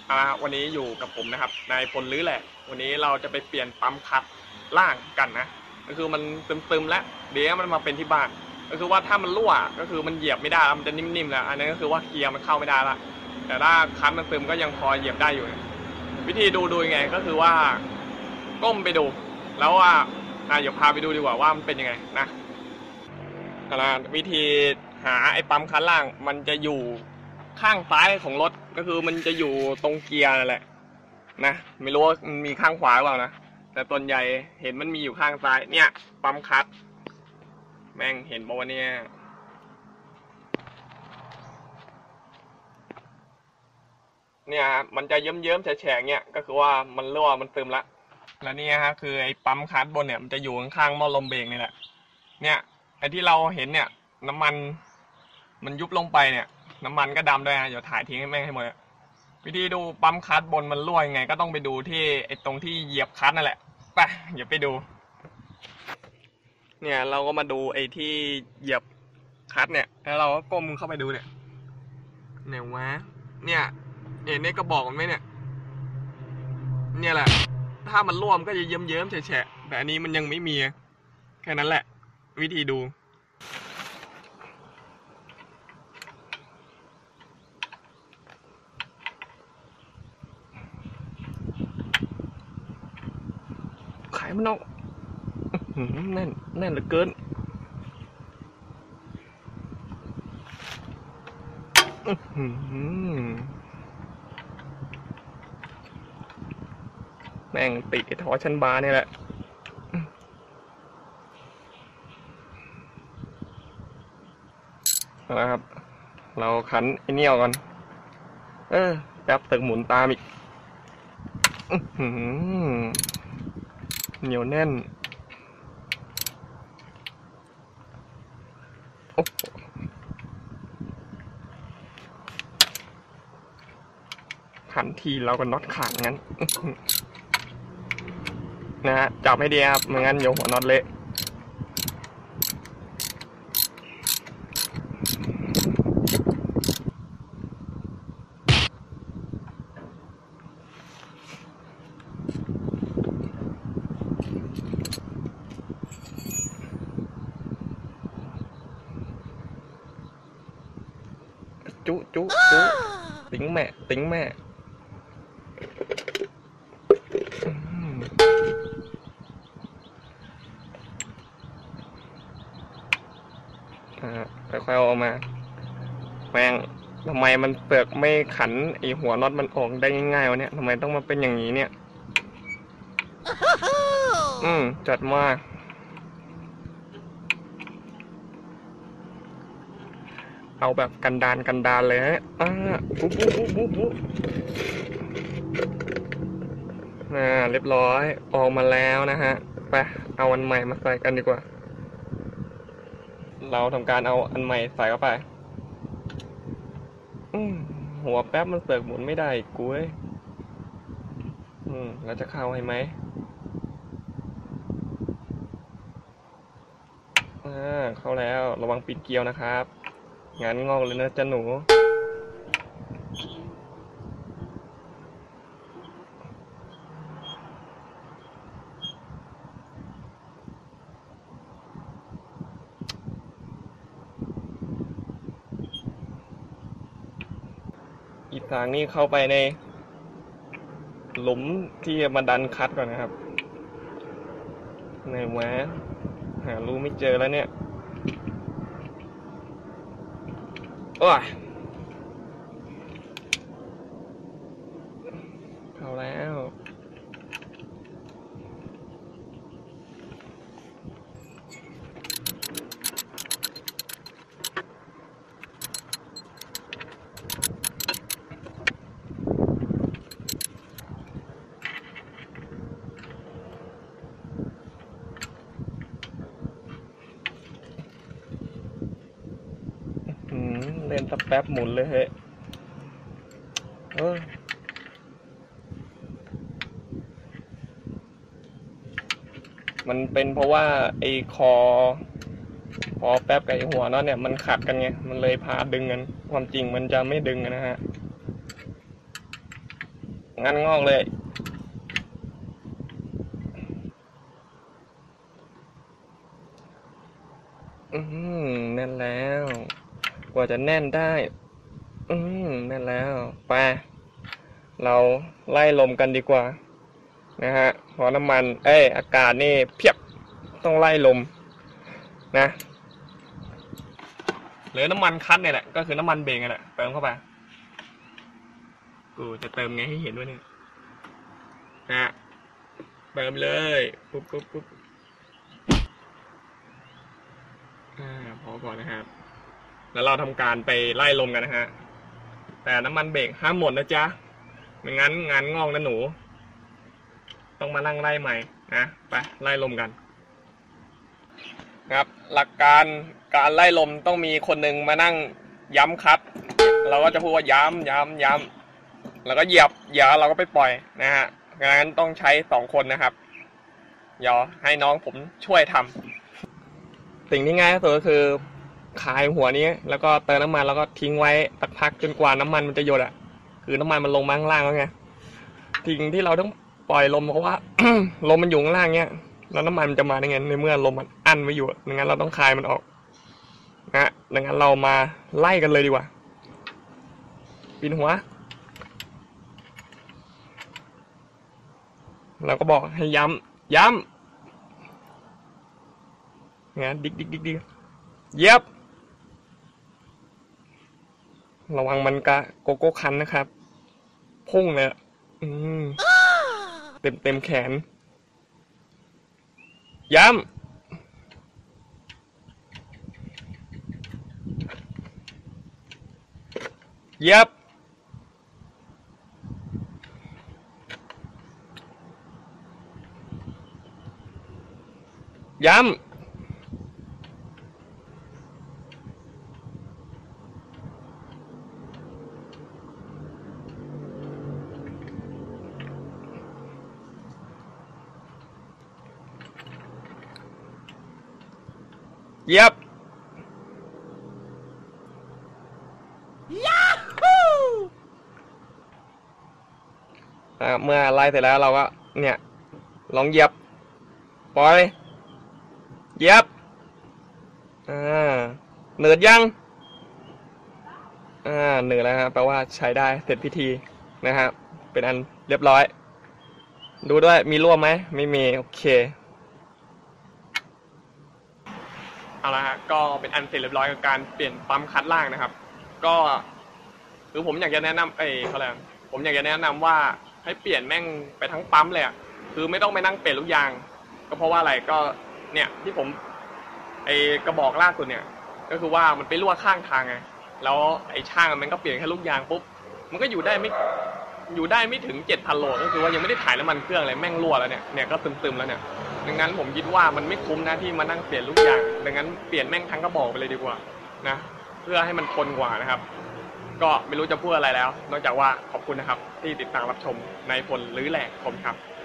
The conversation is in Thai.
วันนี้อยู่กับผมนะครับนายพลลื้อแหละวันนี้เราจะไปเปลี่ยนปั๊มคัดล่างกันนะก็คือมันตึมๆแล้วเดี๋ยวมันมาเป็นที่บ้านก็คือว่าถ้ามันรั่วก็คือมันเหยียบไม่ได้แล้วมันจะนิ่มๆแล้วอันนั้นก็คือว่าเกียร์มันเข้าไม่ได้ละแต่ถ้าคัดมันตึมก็ยังพอเหยียบได้อยู่วิธีดูยังไงก็คือว่าก้มไปดูแล้วว่าเดี๋ยวพาไปดูดีกว่าว่ามันเป็นยังไงนะวิธีหาไอ้ปั๊มคัดล่างมันจะอยู่ข้างซ้ายของรถก็คือมันจะอยู่ตรงเกียร์นั่นแหละนะไม่รู้ว่ามันมีข้างขวาหรือเปล่านะแต่ส่วนใหญ่เห็นมันมีอยู่ข้างซ้ายเนี่ยปั๊มคัดแม่งเห็นบอกว่าเนี่ยมันจะเยิ้มๆแฉะๆเนี่ยก็คือว่ามันรั่วมันซึมละแล้วนี่ฮะคือไอ้ปั๊มคัดบนเนี่ยมันจะอยู่ข้างๆหม้อลมเบรกนี่แหละเนี่ยไอ้ที่เราเห็นเนี่ยน้ำมันยุบลงไปเนี่ยน้ำมันก็ดำด้วยนะเดี๋ยวถ่ายทิ้งให้แม่งให้หมดวิธีดูปั๊มคัสบนมันรั่วยังไงก็ต้องไปดูที่ไอ้ตรงที่เหยียบคัสนั่นแหละไปเดี๋ยวไปดูเนี่ยเราก็มาดูไอ้ที่เหยียบคัสเนี่ยแล้วเราก็ก้มเข้าไปดูเนี่ยไหนวะเนี่ยเห็นในกระบอกมันไหมเนี่ยแหละถ้ามันรั่วมันก็จะเยิ้มๆแฉะๆแต่อันนี้มันยังไม่มีแค่นั้นแหละวิธีดูขายมันออกแน่นเหลือเกินแม่งติดไอ้ท่อชั้นบาร์นี่แหละนะครับเราขันไอ้เนี่ยก่อนแป๊บตึกหมุนตามอีกเหนียวแน่นขันทีเราก็น็อตขาดงั้นนะฮะจับให้ดีครับไม่งั้นโยหัวน็อตเละจุติ๋งแม่ค่อยๆเอาออกมาแม่งทำไมมันเปลือกไม่ขันไอหัวน็อตมันออกได้ง่ายๆวะเนี่ยทำไมต้องมาเป็นอย่างนี้เนี่ยจัดมากเอาแบบกันดานเลยฮะปุ๊บเรียบร้อยออกมาแล้วนะฮะไปเอาอันใหม่มาใส่กันดีกว่าเราทำการเอาอันใหม่ใส่เข้าไปหัวแป๊บมันเสือกหมุนไม่ได้กูเว้ยเราจะเข้าให้ไหมเข้าแล้วระวังปิดเกลียวนะครับงานงอกเลยนะจ๊ะหนูอีกทางนี้เข้าไปในหลุมที่มาดันคัดก่อนนะครับไหนวะหารูไม่เจอแล้วเนี่ยโอ้ยเข้าแล้วเล่นสักแป๊บหมุนเลยเฮ้ยมันเป็นเพราะว่าไอ้คอแป๊บกับไอ้หัวน็อตเนี่ยมันขัดกันไงมันเลยพาดึงกันความจริงมันจะไม่ดึงนะฮะงั้นงอกเลยแน่นแล้วกว่าจะแน่นได้แน่นแล้วไปเราไล่ลมกันดีกว่านะฮะเพราะน้ำมันอากาศนี่เพียบต้องไล่ลมนะหรือน้ำมันคัดเนี่ยแหละก็คือน้ำมันเบรกนี่แหละเติมเข้าไปกูจะเติมไงให้เห็นด้วยเนี่ยนะเติมเลยปุ๊บพอก่อนนะครับแล้วเราทำการไปไล่ลมกันนะฮะแต่น้ำมันเบรกห้ามหมดนะจ๊ะไม่งั้นงานงอกนะหนูต้องมานั่งไล่ใหม่นะไปไล่ลมกันครับหลักการไล่ลมต้องมีคนหนึ่งมานั่งย้ำคัดเราก็จะพูดว่าย้ำแล้วก็เหยียบเราก็ไปปล่อยนะฮะงั้นต้องใช้2 คนนะครับเดี๋ยวให้น้องผมช่วยทำสิ่งที่ง่ายที่สุดก็คือคลายหัวนี้แล้วก็เติมน้ำมันแล้วก็ทิ้งไว้สักพักจนกว่าน้ำมันมันจะหยดคือน้ำมันมันลงมาข้างล่างแล้วไงสิ่งที่เราต้องปล่อยลมเพราะว่า ลมมันอยู่ข้างล่างเนี้ยแล้วน้ำมันมันจะมาได้ไงในเมื่อลมมันอั้นไว้อยู่ดังนั้นเราต้องคลายมันออกนะดังนั้นเรามาไล่กันเลยดีกว่าปีนหัวเราก็บอกให้ย้ำงั้นดิ๊กเย็บระวังมันกะโกโก้คันนะครับพุ่งเลยเต็มแขนย้ำเย็บย้ำเย็บเมื่อไล่เสร็จแล้วเราก็เนี่ยลองเหยียบปล่อยเหยียบเหนืดยังเหนืดแล้วครับแปลว่าใช้ได้เสร็จพิธีนะครับเป็นอันเรียบร้อยดูด้วยมีรั่วไหมไม่มีโอเคเอาละฮะก็เป็นอันเสร็จเรียบร้อยกับการเปลี่ยนปั๊มคัดล่างนะครับก็คือผมอยากจะแนะนำเขาอะไรผมอยากจะแนะนำว่าให้เปลี่ยนแม่งไปทั้งปั๊มเลยคือไม่ต้องไปนั่งเปลี่ยนลูกยางก็เพราะว่าอะไรก็เนี่ยที่ผมกระบอกล่าสุดเนี่ยก็คือว่ามันไปรั่วข้างทางไงแล้วช่างมันก็เปลี่ยนแค่ลูกยางปุ๊บมันก็อยู่ได้ไม่ถึง 7,000 โลก็คือว่ายังไม่ได้ถ่ายน้ำมันเครื่องอะไรแม่งรั่วแล้วเนี่ยก็ซึมแล้วเนี่ยดังนั้นผมคิดว่ามันไม่คุ้มนะที่มานั่งเปลี่ยนลูกยางดังนั้นเปลี่ยนแม่งทั้งกระบอกไปเลยดีกว่านะเพื่อให้มันทนกว่านะครับก็ไม่รู้จะพูดอะไรแล้วนอกจากว่าขอบคุณนะครับที่ติดตามรับชมในผลลื้อแหลกผมครับ